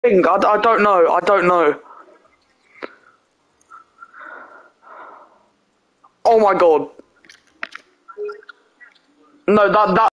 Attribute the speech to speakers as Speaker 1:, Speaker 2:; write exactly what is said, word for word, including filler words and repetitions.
Speaker 1: think. I, I don't know. I don't know. Oh my god. No, that that.